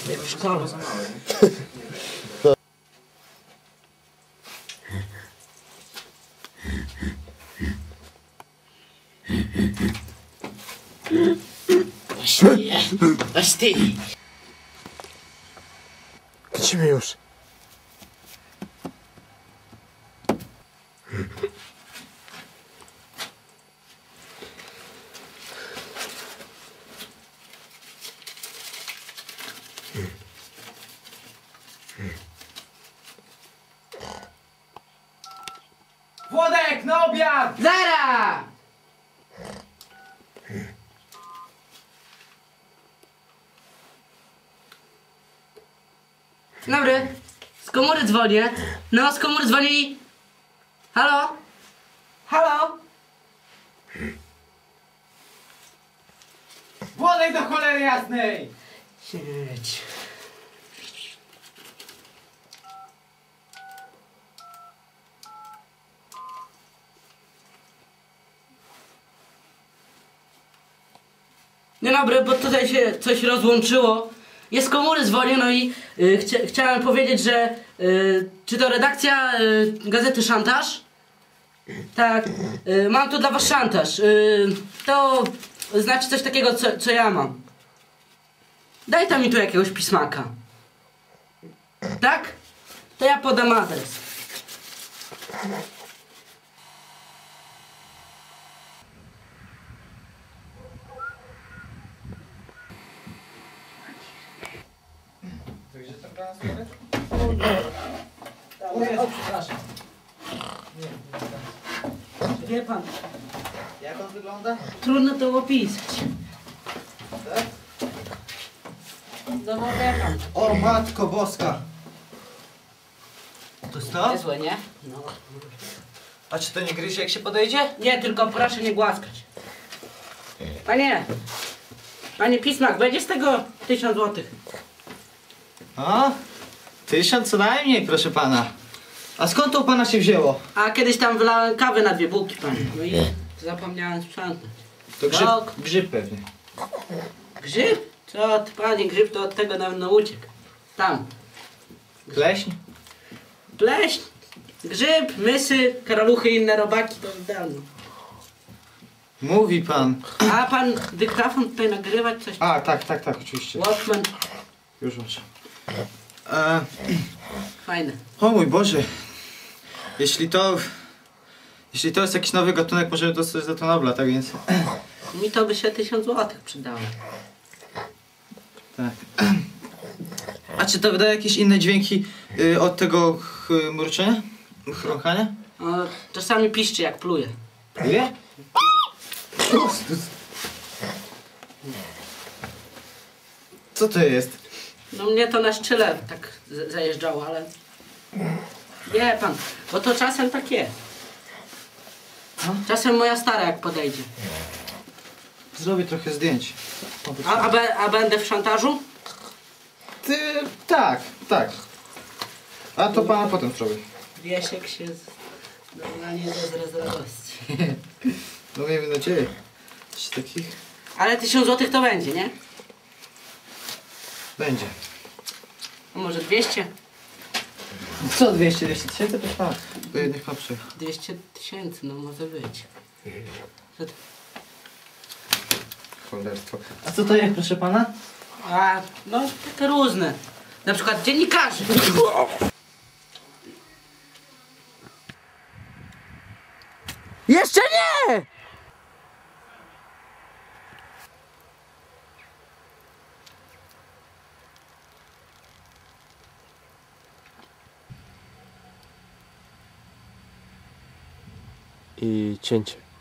w szkole. Właściwie, aż ty. Lecimy już. Włodek, na obiad! Zara! Dobry, z komury dzwonię. No, z komury dzwoni. Halo? Halo? Włodek do cholery jasnej! Siedź. Dzień dobry, bo tutaj się coś rozłączyło. Jest z komury dzwonię, no i chciałem powiedzieć, że czy to redakcja gazety Szantaż? Tak, mam tu dla was szantaż. To znaczy coś takiego, co ja mam. Daj tam mi tu jakiegoś pismaka. Tak? To ja podam adres. O, przepraszam. Wie pan, Jak on wygląda? trudno to opisać. Tak? No wie pan. O matko boska! To jest to? Niezłe, nie? No. A czy to nie gryzie jak się podejdzie? Nie, tylko proszę nie głaskać. Panie Pismak, będzie z tego 1000 złotych. O? 1000 co najmniej, proszę pana. A skąd to u pana się wzięło? A kiedyś tam wylałem kawę na 2 bułki, panie. No i zapomniałem sprzątnąć. To grzyb, No. grzyb pewnie. Grzyb? Co ty, panie, grzyb to od tego dawno uciekł. Tam. Pleśń? Pleśń, grzyb, mysy, karaluchy i inne robaki to dawno. Mówi pan. A pan dyktafon tutaj nagrywać coś? A, tak, oczywiście. Walkman. Już muszę. Fajne. O mój Boże. Jeśli to jest jakiś nowy gatunek, możemy dostać za to Nobla, tak więc... Mi to by się 1000 złotych przydało. Tak. A czy to wydaje jakieś inne dźwięki od tego murczenia? Chrąkania? O, czasami piszczy jak pluje. Ile? Co to jest? No mnie to na szczyle tak zajeżdżało, ale... Wie pan, bo to czasem tak jest. Czasem moja stara jak podejdzie. Zrobię trochę zdjęć. A będę w szantażu? Tak. A to pana potem zrobię. Wiesiek się normalnie z radości. No miejmy nadzieję. Coś takich Ale 1000 złotych to będzie, nie? będzie. A może 200? Co 200 tysięcy? Proszę pana. Niech pan przyjechał. 200 000, no może być. Cholerstwo. A co to jest, proszę pana? A, no takie różne. Na przykład dziennikarzy. Jeszcze nie! I cięcie.